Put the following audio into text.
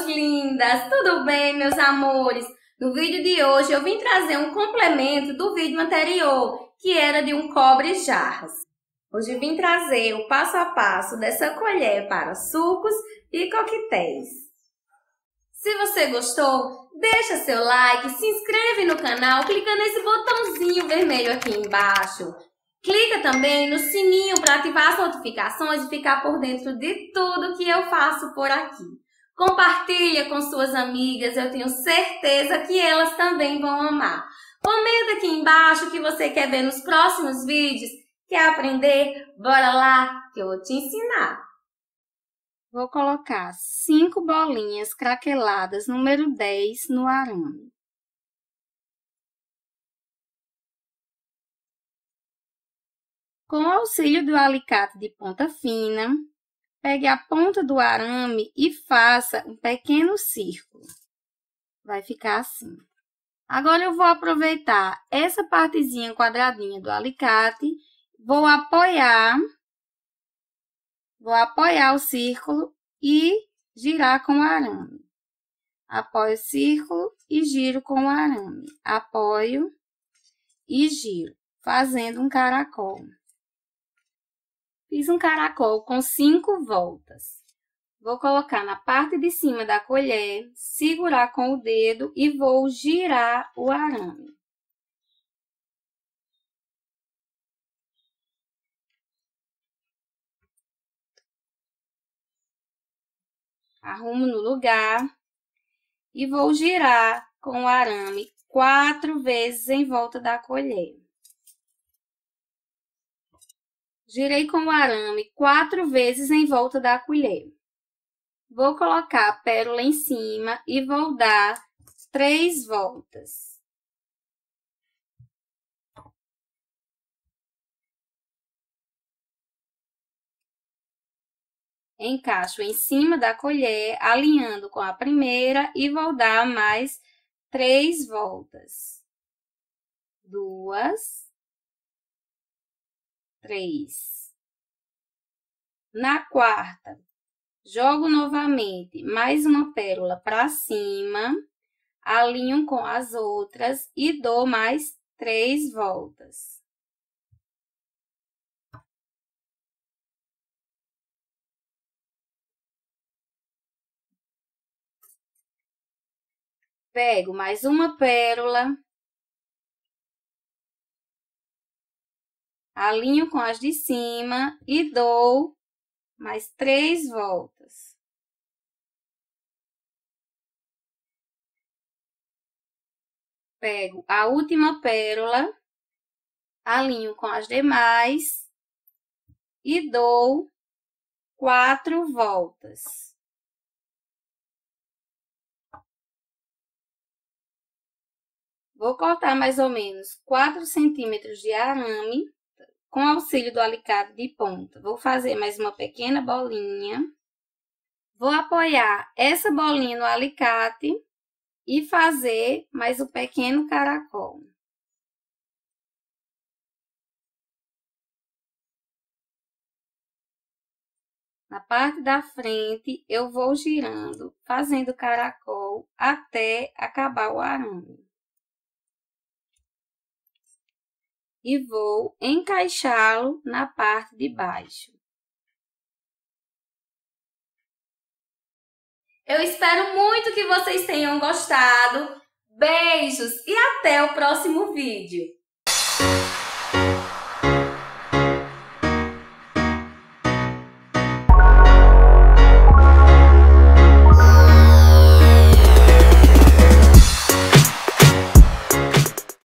lindas! Tudo bem, meus amores? No vídeo de hoje eu vim trazer um complemento do vídeo anterior, que era de um cobre-jarras. Hoje eu vim trazer o passo a passo dessa colher para sucos e coquetéis. Se você gostou, deixa seu like, se inscreve no canal clicando nesse botãozinho vermelho aqui embaixo. Clica também no sininho para ativar as notificações e ficar por dentro de tudo que eu faço por aqui. Compartilha com suas amigas, eu tenho certeza que elas também vão amar. Comenta aqui embaixo o que você quer ver nos próximos vídeos. Quer aprender? Bora lá que eu vou te ensinar. Vou colocar 5 bolinhas craqueladas número 10 no arame. Com o auxílio do alicate de ponta fina, pegue a ponta do arame e faça um pequeno círculo. Vai ficar assim. Agora eu vou aproveitar essa partezinha quadradinha do alicate, vou apoiar o círculo e girar com o arame. Apoio o círculo e giro com o arame. Apoio e giro, fazendo um caracol. Fiz um caracol com 5 voltas. Vou colocar na parte de cima da colher, segurar com o dedo e vou girar o arame. Arrumo no lugar e vou girar com o arame 4 vezes em volta da colher. Girei com o arame 4 vezes em volta da colher. Vou colocar a pérola em cima e vou dar 3 voltas. Encaixo em cima da colher, alinhando com a primeira e vou dar mais 3 voltas. 2, 3. Na quarta, jogo novamente mais uma pérola para cima, alinho com as outras e dou mais 3 voltas. Pego mais uma pérola, alinho com as de cima e dou mais 3 voltas. Pego a última pérola, alinho com as demais e dou 4 voltas. Vou cortar mais ou menos 4 centímetros de arame com auxílio do alicate de ponta. Vou fazer mais uma pequena bolinha. Vou apoiar essa bolinha no alicate e fazer mais um pequeno caracol. Na parte da frente, eu vou girando, fazendo caracol até acabar o arame. E vou encaixá-lo na parte de baixo. Eu espero muito que vocês tenham gostado. Beijos e até o próximo vídeo!